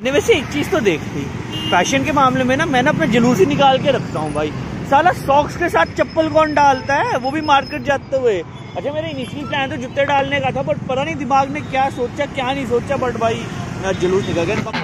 ने वैसे एक चीज तो देख ली, फैशन के मामले में ना मैं ना अपना जुलूस ही निकाल के रखता हूँ भाई। साला सॉक्स के साथ चप्पल कौन डालता है, वो भी मार्केट जाते हुए। अच्छा मेरा इनिशियली प्लान तो जूते डालने का था, बट पता नहीं दिमाग ने क्या सोचा क्या नहीं सोचा, बट भाई मेरा जुलूस निकल गया।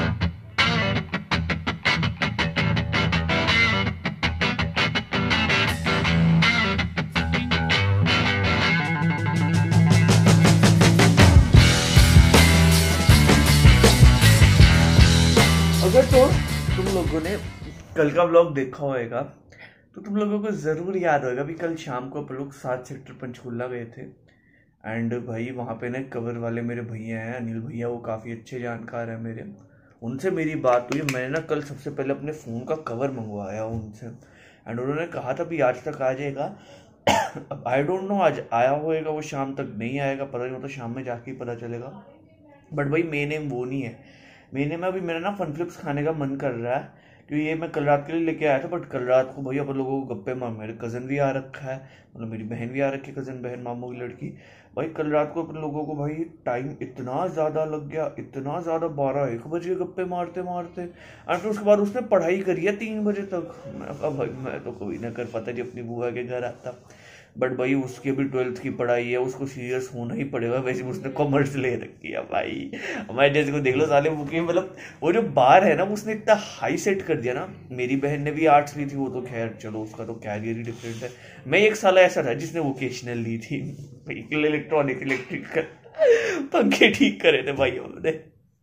अगर तो तुम लोगों ने कल का व्लॉग देखा होगा तो तुम लोगों को ज़रूर याद होगा भी कल शाम को अपन लोग 7 सेक्टर पंचकूला गए थे। एंड भाई वहाँ पे ना कवर वाले मेरे भैया हैं, अनिल भैया, वो काफ़ी अच्छे जानकार हैं मेरे। उनसे मेरी बात हुई, मैंने ना कल सबसे पहले अपने फ़ोन का कवर मंगवाया उनसे। एंड उन्होंने कहा था भी आज तक आ जाएगा। अब आई डोंट नो आज आया होएगा, वो शाम तक नहीं आएगा, पता नहीं, वो तो शाम में जाके ही पता चलेगा। बट भाई मेन एम वो नहीं है। मेन एम अभी मेरा ना फन फ्लिप्स खाने का मन कर रहा है, क्योंकि ये मैं कल रात के लिए लेके आया था। बट कल रात को भाई अपन लोगों को गप्पे मार, मेरे कज़न भी आ रखा है, मतलब मेरी बहन भी आ रखी है, कज़न बहन मामू की लड़की। भाई कल रात को अपन लोगों को भाई टाइम इतना ज़्यादा लग गया, इतना ज़्यादा, 12-1 बजे गप्पे मारते मारते। और फिर उसके बाद उसने पढ़ाई करी है 3 बजे तक। मैं कहा भाई मैं तो कभी ना कर पाता जी अपनी बुआ के घर आता। बट भाई उसकी भी 12th की पढ़ाई है, उसको सीरियस होना ही पड़ेगा। वैसे उसने कॉमर्स ले रखी है भाई। हमारे जैसे को देख लो साले बुके, मतलब वो जो बार है ना उसने इतना हाई सेट कर दिया ना। मेरी बहन ने भी आर्ट्स ली थी, वो तो खैर चलो उसका तो कैरियर ही डिफरेंट है। मैं एक साल ऐसा था जिसने वोकेशनल ली थी भाई, इलेक्ट्रॉनिक इलेक्ट्रिकल पंखे ठीक करे थे भाई हमने।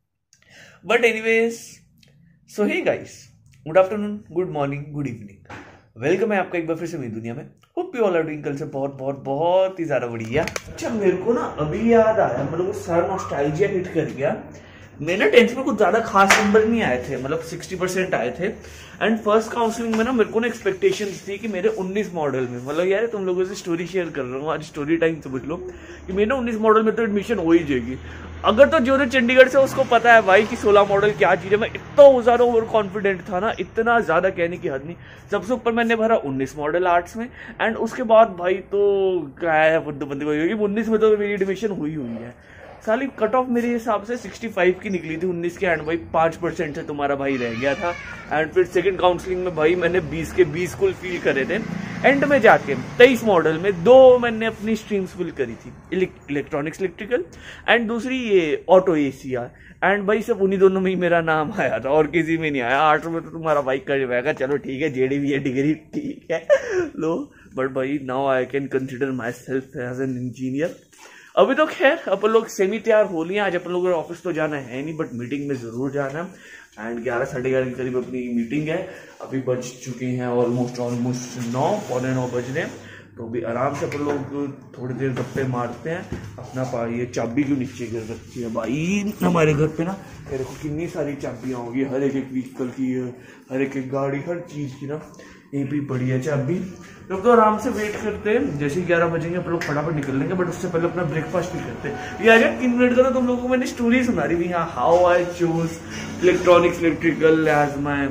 But anyways, so hey guys, good afternoon, good morning, good evening, welcome है आपका एक बार फिर से मेरी दुनिया में। Hope you all are doing कल से बहुत बहुत बहुत ही ज्यादा बढ़िया। अच्छा मेरे को ना अभी याद आया, मतलब वो सारा नॉस्टैल्जिया हिट कर गया। मेरे ना 10th में कुछ ज्यादा खास नंबर नहीं आए थे, मतलब 60% आए थे। एंड फर्स्ट काउंसलिंग में ना मेरे को ना एक्सपेक्टेशंस थी कि मेरे 19 मॉडल में, मतलब यार तुम लोगों से स्टोरी शेयर कर रहा हूँ आज, स्टोरी टाइम समझ लो, कि मेरे ना 19 मॉडल में तो एडमिशन हो ही जाएगी। अगर तो जो चंडीगढ़ से उसको पता है भाई कि 16 मॉडल क्या चीज़ है। मैं इतना ज़्यादा ओवर कॉन्फिडेंट था ना, इतना ज़्यादा कहने की हद नहीं। सबसे ऊपर मैंने भरा 19 मॉडल आर्ट्स में। एंड उसके बाद भाई तो क्या है, बुद्ध बंदी को 19 में तो मेरी एडमिशन हुई है। साली कट ऑफ मेरे हिसाब से 65 की निकली थी 19 के। एंड भाई 5% से तुम्हारा भाई रह गया था। एंड फिर सेकंड काउंसलिंग में भाई मैंने 20 के 20 कुल फील करे थे। एंड में जाके 23 मॉडल में 2 मैंने अपनी स्ट्रीम्स फिल करी थी, इलेक्ट्रॉनिक्स इलेक्ट्रिकल एंड दूसरी ये ऑटो ACR। एंड भाई सब उन्हीं दोनों में ही मेरा नाम आया था और किसी में नहीं आया। 8 में तो तुम्हारा भाई कर जाएगा, चलो ठीक है, JD भी है, डिग्री ठीक है लो। बट भाई now I can consider myself as an engineer. अभी तो खैर अपन लोग सेमी तैयार हो लिए। आज अपन लोगों को ऑफिस तो जाना है नहीं, बट मीटिंग में जरूर जाना है। एंड 11 साढ़े 11 के करीब अपनी मीटिंग है। अभी बज चुके हैं ऑलमोस्ट 9, पौने 9 बज रहे हैं। तो अभी आराम से अपन लोग थोड़ी देर गप्पे मारते हैं। अपना ये चाबी क्यों नीचे गिर रखी है भाई हमारे घर पे ना, देखो कितनी सारी चाबियाँ होगी, हर एक व्हीकल की, हर एक गाड़ी, हर चीज़ की ना, ये भी बढ़िया चाबी। लोग तो आराम से वेट करते हैं, जैसे ही 11 बजेंगे अपन लोग फटाफट निकल लेंगे। बट उससे पहले अपना ब्रेकफास्ट भी करते हैं। ये आ जाए 3 मिनट का तो तुम लोगों को मैंने स्टोरी सुना रही थी, हाँ, how I choose electronics electrical as my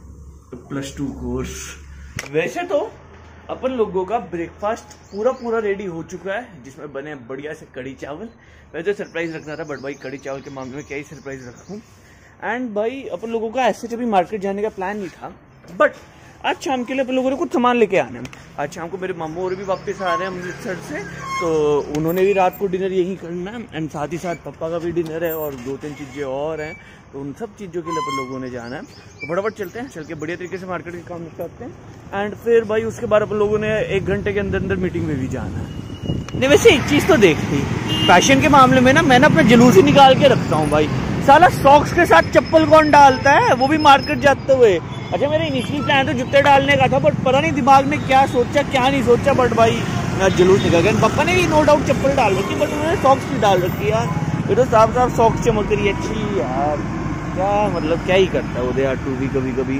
+2 course. वैसे तो अपन लोगों का ब्रेकफास्ट पूरा रेडी हो चुका है, जिसमें बने बढ़िया से कड़ी चावल। मैं तो सरप्राइज रखना था, बट भाई कड़ी चावल के मामले में क्या ही सरप्राइज रखूं। एंड भाई अपन लोगों का ऐसे कभी मार्केट जाने का प्लान नहीं था, बट आज शाम के लिए अपन लोगों ने कुछ सामान लेके आना है। आज शाम को मेरे मामू और भी वापस आ रहे हैं अमृतसर से, तो उन्होंने भी रात को डिनर यही करना है। एंड साथ ही साथ पापा का भी डिनर है और 2-3 चीज़ें और हैं, तो उन सब चीज़ों के लिए अपन लोगों ने जाना है। तो फटाफट चलते हैं, चल के बढ़िया तरीके से मार्केट के काम निपटाते हैं। एंड फिर भाई उसके बाद अपन लोगों ने 1 घंटे के अंदर मीटिंग में भी जाना है। नहीं वैसे एक चीज़ तो देख ली, फैशन के मामले में ना मैं ना अपना जुलूस ही निकाल के रखता हूँ भाई। साला सॉक्स के साथ चप्पल कौन डालता है, वो भी मार्केट जाते हुए। अच्छा मेरा इनिशियली प्लान तो जूते डालने का था, बट पता नहीं दिमाग ने क्या सोचा क्या नहीं सोचा, बट भाई मेरा जुलूस निकल गया। पापा ने भी नो डाउट चप्पल डाल रखी, बट उन्होंने सॉक्स भी डाल रखी यार। ये तो साफ सॉक्स चमक रही है अच्छी यार, क्या मतलब क्या ही करता है वो यार टू भी कभी कभी।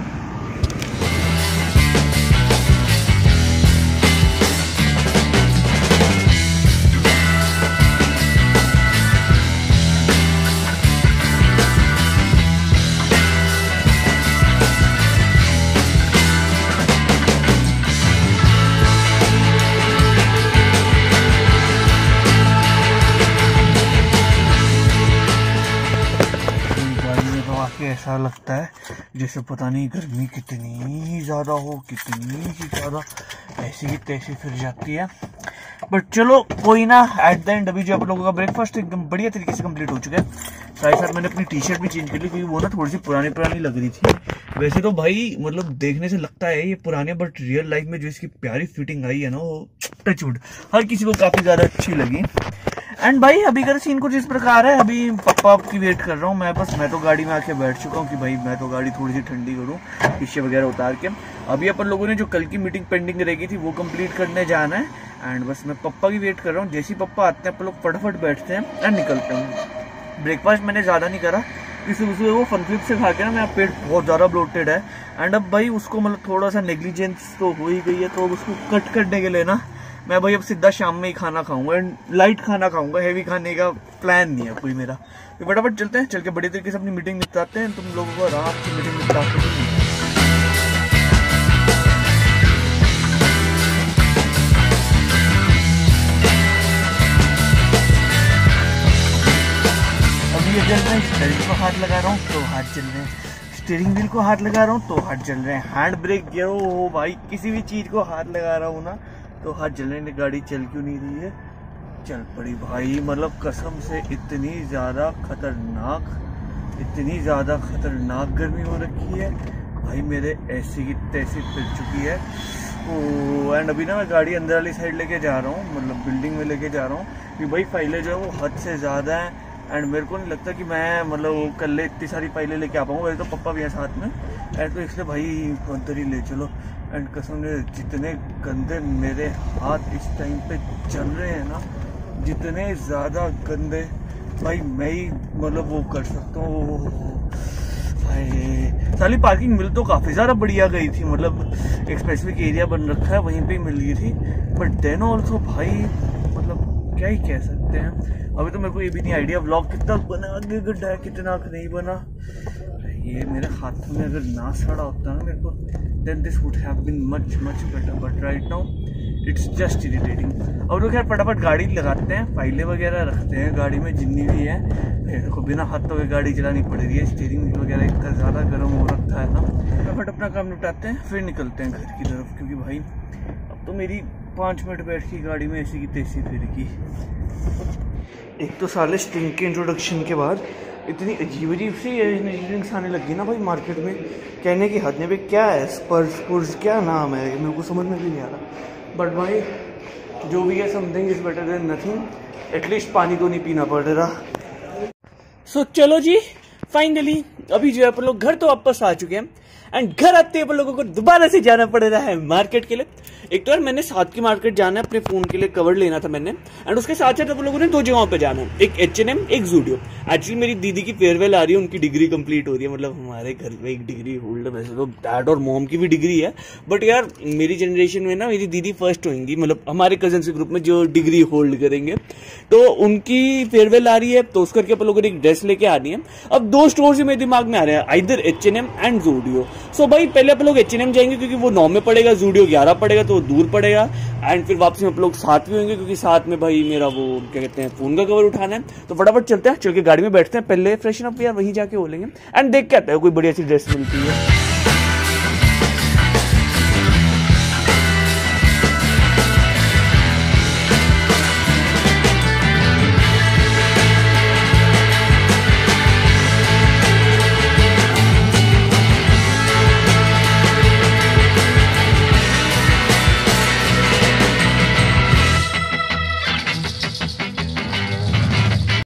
आके ऐसा लगता है जैसे पता नहीं गर्मी कितनी ज़्यादा हो, कितनी ही ज़्यादा ऐसी ही तैसी फिर जाती है। बट चलो कोई ना, एट द एंड अभी जो आप लोगों का ब्रेकफास्ट एकदम बढ़िया तरीके से कंप्लीट हो चुका है। साथ ही साथ मैंने अपनी टी शर्ट भी चेंज कर ली क्योंकि वो ना थोड़ी सी पुरानी पुरानी लग रही थी। वैसे तो भाई मतलब देखने से लगता है ये पुराने, बट रियल लाइफ में जो इसकी प्यारी फिटिंग आई है ना, वो टचवुड हर किसी को काफ़ी ज़्यादा अच्छी लगी। एंड भाई अभी का सीन कुछ इस प्रकार है, अभी पापा की वेट कर रहा हूँ मैं तो गाड़ी में आके बैठ चुका हूँ कि भाई मैं तो गाड़ी थोड़ी सी ठंडी करूँ, शीशे वगैरह उतार के। अभी अपन लोगों ने जो कल की मीटिंग पेंडिंग रहेगी थी वो कंप्लीट करने जाना है। एंड बस मैं पप्पा की वेट कर रहा हूँ। जैसे ही पप्पा आते हैं अपन लोग फटाफट बैठते हैं एंड निकलते हैं। ब्रेकफास्ट मैंने ज़्यादा नहीं करा, इसलिए वो फन फ्लिप से खा के ना मेरा पेट बहुत ज़्यादा ब्लोटेड है। एंड अब भाई उसको मतलब थोड़ा सा नेग्लिजेंस तो हो ही गई है, तो उसको कट करने के लिए ना मैं भाई अब सीधा शाम में ही खाना खाऊंगा एंड लाइट खाना खाऊंगा, हैवी खाने का प्लान नहीं है कोई मेरा। तो फटाफट चलते हैं, चल के बड़े तरीके से अपनी मीटिंग निपटाते हैं, तुम लोगों को आराम से मीटिंग निपटाते हैं। अभी ये चल रहे हैं, स्टीयरिंग को हाथ लगा रहा हूँ तो हाथ चल रहे हैं, स्टीयरिंग व्हील को हाथ लगा रहा हूँ तो हाथ चल रहे हैं, हैंड ब्रेक गियर हो भाई, किसी भी चीज को हाथ लगा रहा हूँ ना तो हाथ जलने ने गाड़ी चल क्यों नहीं रही है, चल पड़ी भाई। मतलब कसम से इतनी ज़्यादा खतरनाक गर्मी हो रखी है भाई, मेरे ऐसी की तैसी फिर चुकी है। ओ एंड अभी ना मैं गाड़ी अंदर वाली साइड लेके जा रहा हूँ, मतलब बिल्डिंग में लेके जा रहा हूँ कि भाई फाइलें जो है वो हद से ज़्यादा है। एंड मेरे को नहीं लगता कि मैं मतलब कल इतनी सारी फाइलें लेके आ पाऊँगा। वैसे तो पप्पा भी है साथ में, एंड तो इसलिए भाई अंदर ही ले चलो। एंड कसम से जितने गंदे मेरे हाथ इस टाइम पे चल रहे हैं ना, जितने ज़्यादा गंदे भाई मैं ही मतलब वो कर सकता हूँ। साली पार्किंग मिल तो काफ़ी ज़्यादा बढ़िया गई थी, मतलब एक स्पेसिफिक एरिया बन रखा है वहीं पे ही मिल गई थी, बट देन ऑल्सो भाई मतलब क्या ही कह सकते हैं। अभी तो मेरे को ये भी नहीं आइडिया व्लॉग कितना बना, आगे गड्ढा है कितना नहीं बना। ये मेरे हाथों में अगर ना सड़ा होता ना मेरे को, then this would have been much better, but right now it's just irritating। अब तो खैर फटाफट गाड़ी लगाते हैं, फाइलें वगैरह रखते हैं गाड़ी में जितनी भी है। मेरे को बिना हाथों के गाड़ी चलानी पड़ रही है, स्टीयरिंग व्हील वगैरह इतना ज़्यादा गर्म हो रखा है ना। फटाफट अपना काम निपटाते हैं फिर निकलते हैं घर की तरफ, क्योंकि भाई अब तो मेरी 5 मिनट बैठ की गाड़ी में ऐसी की तैसी फिर की। एक तो साले स्टिंग के इंट्रोडक्शन के बाद इतनी अजीब सी इंजीनियरिंग्स आने लगी ना भाई मार्केट में, कहने की हद में भाई क्या है स्पर्स क्या नाम है मेरे को समझ में भी नहीं आ रहा। बट भाई जो भी है something is better than nothing, at least पानी तो नहीं पीना पड़ रहा। सो चलो जी फाइनली अभी जो है अपन लोग घर तो वापस आ चुके हैं। एंड घर आते अपन लोगों को दोबारा से जाना पड़ रहा है मार्केट के लिए। एक तो यार मैंने साथ की मार्केट जाना है, अपने फोन के लिए कवर लेना था मैंने, एंड उसके साथ साथ अपन लोगों ने 2 जगहों पे जाना है, एक H&M एक ज़ूडियो। एक्चुअली मेरी दीदी की फेयरवेल आ रही है, उनकी डिग्री कंप्लीट हो रही है, मतलब हमारे घर में एक डिग्री होल्डर, वैसे तो डैड और मॉम की भी डिग्री है, बट यार मेरी जनरेशन में ना मेरी दीदी फर्स्ट होंगी, मतलब हमारे कजन के ग्रुप में जो डिग्री होल्ड करेंगे, तो उनकी फेयरवेल आ रही है, तो उस करके अपन लोगों ने एक ड्रेस लेके आनी है। अब 2 स्टोर से मेरे दिमाग में आ रहे हैं, आइदर H&M एंड ज़ूडियो। सो भाई पहले अपन लोग H&M जाएंगे क्योंकि वो 9 में पड़ेगा, ज़ूडियो 11 पड़ेगा, तो दूर पड़ेगा। एंड फिर वापसी में आप लोग साथ भी होंगे क्योंकि साथ में भाई मेरा वो क्या कहते हैं फोन का कवर उठाना है। तो फटाफट चलते हैं, चल के गाड़ी में बैठते हैं, पहले फ्रेशन अप यार वहीं जाके हो लेंगे एंड देख के आते हैं कोई बढ़िया सी ड्रेस मिलती है।